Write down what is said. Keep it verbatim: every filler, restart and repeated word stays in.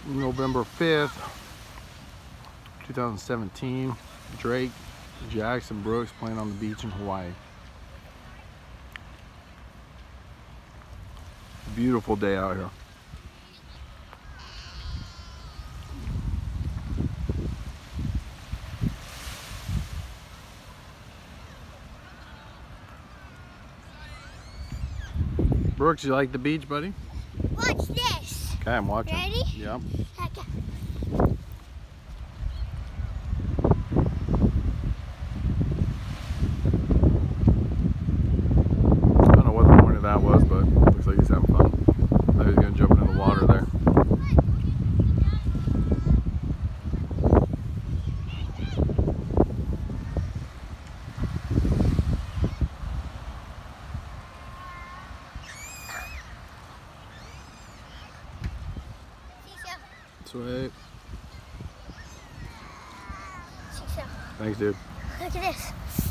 November fifth, two thousand seventeen. Drake, Jackson Brooks playing on the beach in Hawaii. Beautiful day out here. Brooks, you like the beach, buddy? Watch this. Okay, I'm watching. Ready? Yep. Okay. I don't know what the point of that was, but looks like he's having fun. I thought he was going to jump into the water there. Sweet. Seashell. Thanks, dude. Look at this.